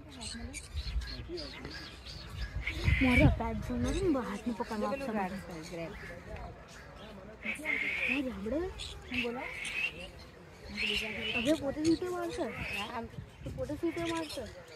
મારે અપરાધ જોઈને હાથની પકડવા બોલો હવે પોતે સીટે મારશે પોતે સીટે મારશે